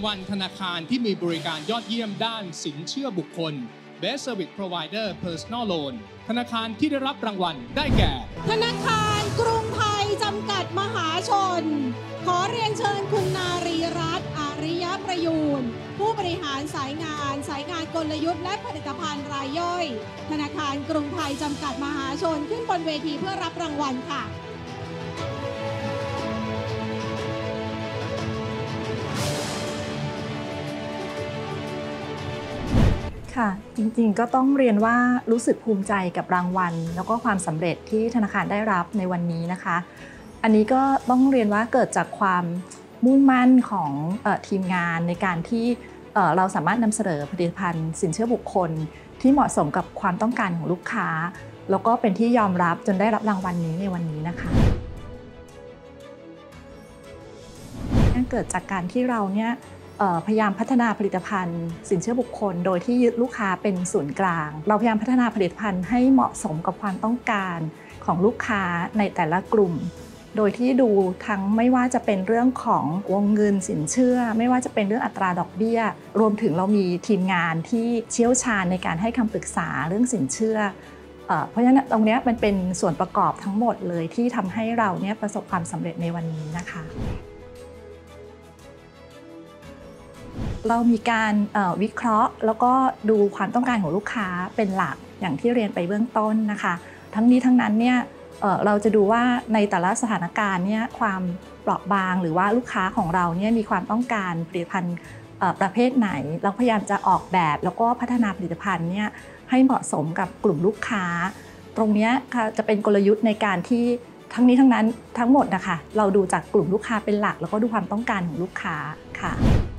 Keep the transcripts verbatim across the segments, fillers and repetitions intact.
วัลธนาคารที่มีบริการยอดเยี่ยมด้านสินเชื่อบุคคล Best Service Provider Personal Loan ธนาคารที่ได้รับรางวัลได้แก่ธนาคารกรุงไทยจำกัดมหาชนขอเรียนเชิญคุณนารีรัตน์อาริยประยูรผู้บริหารสายงานสายงานกลยุทธ์และผลิตภัณฑ์รายย่อยธนาคารกรุงไทยจำกัดมหาชนขึ้นบนเวทีเพื่อรับรางวัลค่ะค่ะจริงๆก็ต้องเรียนว่ารู้สึกภูมิใจกับรางวัลแล้วก็ความสำเร็จที่ธนาคารได้รับในวันนี้นะคะอันนี้ก็ต้องเรียนว่าเกิดจากความมุ่งมั่นของเอ่อทีมงานในการที่เอ่อเราสามารถนำเสนอผลิตภัณฑ์สินเชื่อบุคคลที่เหมาะสมกับความต้องการของลูกค้าแล้วก็เป็นที่ยอมรับจนได้รับรางวัลนี้ในวันนี้นะคะนั่นเกิดจากการที่เราเนี่ยพยายามพัฒนาผลิตภัณฑ์สินเชื่อบุคคลโดยที่ยึดลูกค้าเป็นศูนย์กลางเราพยายามพัฒนาผลิตภัณฑ์ให้เหมาะสมกับความต้องการของลูกค้าในแต่ละกลุ่มโดยที่ดูทั้งไม่ว่าจะเป็นเรื่องของวงเงินสินเชื่อไม่ว่าจะเป็นเรื่องอัตราดอกเบี้ยรวมถึงเรามีทีมงานที่เชี่ยวชาญในการให้คำปรึกษาเรื่องสินเชื่อเพราะฉะนั้นตรงนี้มันเป็นส่วนประกอบทั้งหมดเลยที่ทำให้เราเนี่ยประสบความสำเร็จในวันนี้นะคะเรามีการวิเคราะห์แล้วก็ดูความต้องการของลูกค้าเป็นหลักอย่างที่เรียนไปเบื้องต้นนะคะทั้งนี้ทั้งนั้นเนี่ยเราจะดูว่าในแต่ละสถานการณ์เนี่ยความเปราะบางหรือว่าลูกค้าของเราเนี่ยมีความต้องการผลิตภัณฑ์ประเภทไหนเราพยายามจะออกแบบแล้วก็พัฒนาผลิตภัณฑ์เนี่ยให้เหมาะสมกับกลุ่มลูกค้าตรงนี้จะเป็นกลยุทธ์ในการที่ทั้งนี้ทั้งนั้นทั้งหมดนะคะเราดูจากกลุ่มลูกค้าเป็นหลักแล้วก็ดูความต้องการของลูกค้าค่ะ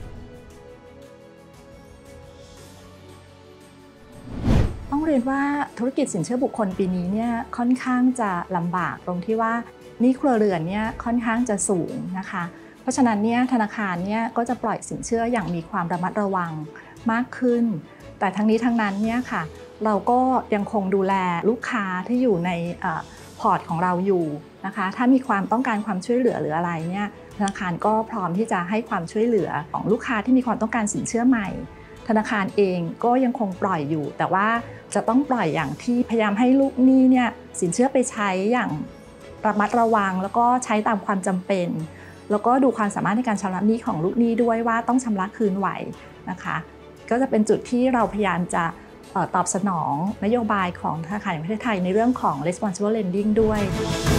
ต้องเรียนว่าธุรกิจสินเชื่อบุคคลปีนี้เนี่ยค่อนข้างจะลำบากตรงที่ว่าหนี้ครัวเรือนเนี่ยค่อนข้างจะสูงนะคะเพราะฉะนั้นเนี่ยธนาคารเนี่ยก็จะปล่อยสินเชื่ออย่างมีความระมัดระวังมากขึ้นแต่ทั้งนี้ทั้งนั้นเนี่ยค่ะเราก็ยังคงดูแลลูกค้าที่อยู่ในพอร์ตของเราอยู่นะคะถ้ามีความต้องการความช่วยเหลือหรืออะไรเนี่ยธนาคารก็พร้อมที่จะให้ความช่วยเหลือของลูกค้าที่มีความต้องการสินเชื่อใหม่ธนาคารเองก็ยังคงปล่อยอยู่แต่ว่าจะต้องปล่อยอย่างที่พยายามให้ลูกหนี้เนี่ยสินเชื่อไปใช้อย่างระมัดระวังแล้วก็ใช้ตามความจำเป็นแล้วก็ดูความสามารถในการชำระหนี้ของลูกหนี้ด้วยว่าต้องชำระคืนไหวนะคะก็จะเป็นจุดที่เราพยายามจะตอบสนองนโยบายของธนาคารแห่งประเทศไทยในเรื่องของ responsible lending ด้วย